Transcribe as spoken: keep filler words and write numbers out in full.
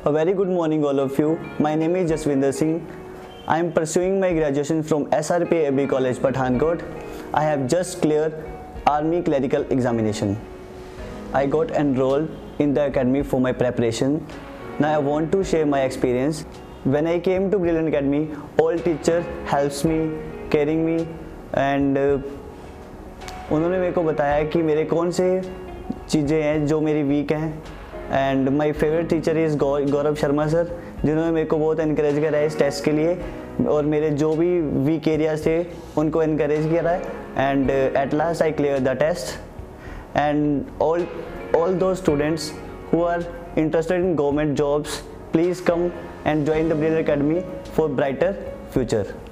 A very good morning all of you. My name is Jaswinder Singh. I am pursuing my graduation from S R P A B College Pathankot. I have just cleared Army Clerical Examination. I got enrolled in the academy for my preparation. Now I want to share my experience. When I came to Brilliant Academy, all teacher helps me, caring me and uh, उन्होंने मेरे को बताया कि मेरे कौन से चीज़ें हैं जो मेरी वीक हैं. And my favourite teacher is Gaurav Sharma sir, जिन्होंने मेरे को बहुत इनकरेज करा है इस टेस्ट के लिए और मेरे जो भी वीक एरियाज थे उनको इनकरेज करा है. And at last I clear the test. And all all those students who are interested in government jobs, please come and join the Brilliant Academy for brighter future.